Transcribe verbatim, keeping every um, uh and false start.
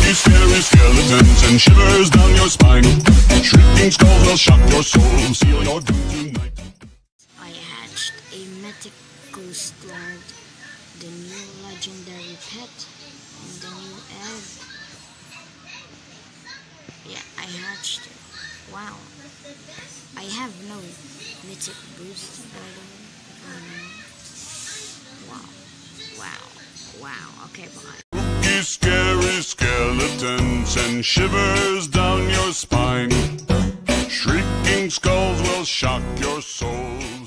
Spooky, scary skeletons and shivers down your spine. Shrieking skulls will shock your soul, seal your doom tonight. I hatched a mythic ghostlord, the new legendary pet, and the new egg. Yeah, I hatched it. Wow. I have no mythic boost, by the way. Um, wow. Wow. Wow. Okay, bye. Spooky, scary skeletons and shivers down your spine. Shrieking skulls will shock your soul.